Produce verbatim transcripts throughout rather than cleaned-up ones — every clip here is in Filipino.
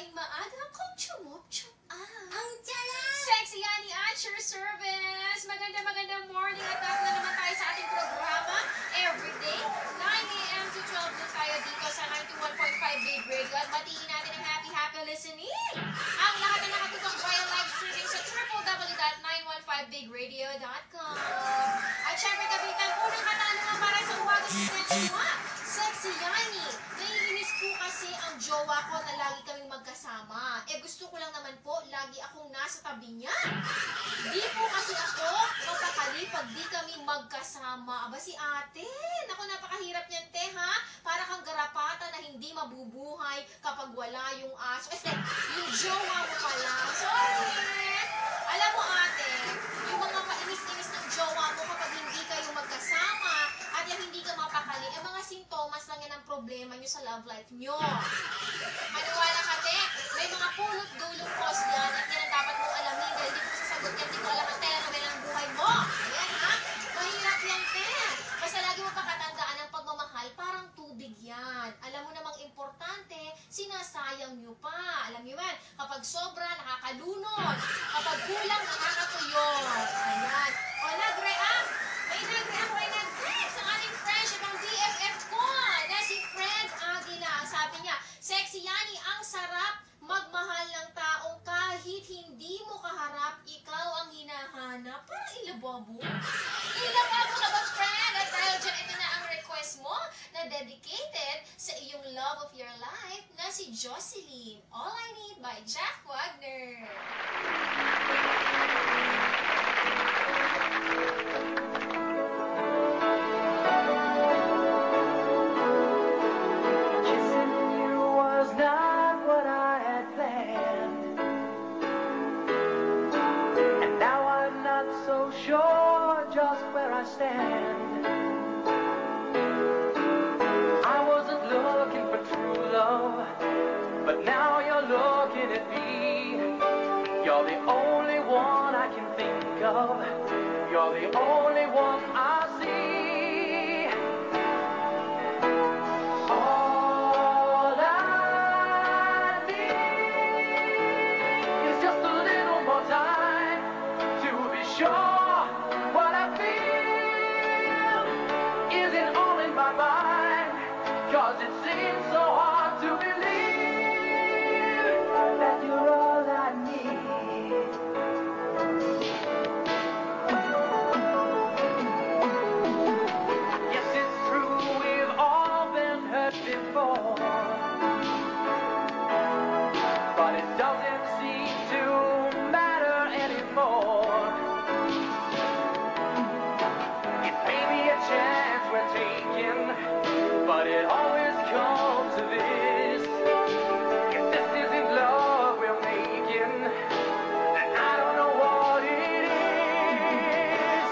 kaming maaga kung chumop-chup ah. Ang tiyala! Sexy Yani at your service! Maganda magandang morning at back na naman tayo sa ating programa. Everyday, nine A M to twelve noon tayo dito sa ninety-one point five Big Radio at batiin natin ang happy, happy listening. Ang lahat na nakatutok via live streaming sa w w w dot nine one five big radio dot com. At syempre kapitan, unang katanungan para sa umaga sa Sexy Yani, naiinis po kasi ang jowa ko na lagi kaming magkasama. Eh gusto ko lang naman po, lagi akong nasa tabi niya. Di po kasi ako mapakali pag di kami magkasama. Aba si ate, naku napakahirap niyan te ha. Para kang garapata na hindi mabubuhay kapag wala yung aso. Eh, yung jowa mo pala. Sorry! Alam mo ate, yung mga painis-inis ng jowa mo kapag hindi kayo magkasama at yung hindi ka mapakali, eh mga sintomas lang yan ang problema nyo sa love life nyo. Maniwala ka te, may mga pulot-dulong cause yan at yan ang dapat mong alamin dahil di ko sasagot yan, di ko alam ang telenovela ng buhay mo. Ayan ha, mahirap yan te. Basta lagi mo pakatandaan ang pagmamahal, parang tubig yan. Alam mo namang importante, sinasayang nyo pa. Alam nyo yan, kapag sobra, nakakalunod. Kapag kulang, nakakatuyo. Ayan. O, nag-react. May nag-react, may nag-text ang ating friendship, ang B F F ko, na si Fred Aguila. Sabi niya, Sexy Yani, ang sarap magmahal ng taong kahit hindi mo kaharap, ikaw ang hinahanap. Parang ilababo. Ilababo ka ba, friend? At dahil dyan, ito na ang request mo na dedicated sa iyong love of your life na si Jocelyn. All I Need by Jack Wagner. Stand. I wasn't looking for true love, but now you're looking at me. You're the only one I can think of. You're the only one I see. All I need is just a little more time to be sure. Cause it seems so hard to believe that you're all I need. Yes, it's true, we've all been hurt before, but it doesn't seem to matter anymore. It may be a chance we're taking, but it always comes to this. If this isn't love we're making, then I don't know what it is.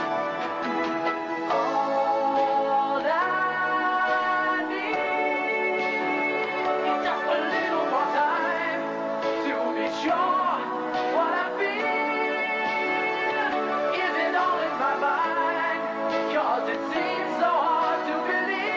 All I need is just a little more time to be sure what I feel isn't all in my mind. Cause it seems so hard to believe.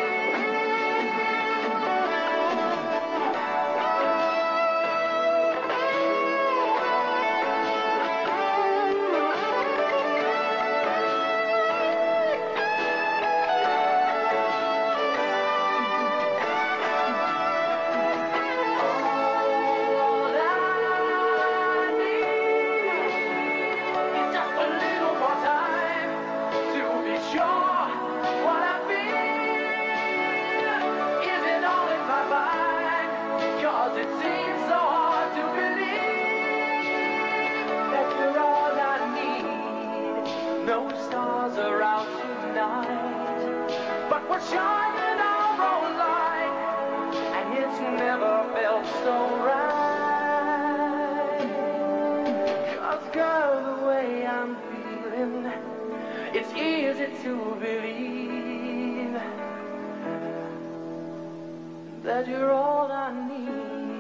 It seems so hard to believe that you're all I need. No stars are out tonight, but we're shining our own light, and it's never felt so right. Cause girl, the way I'm feeling, it's easy to believe that you're all I need.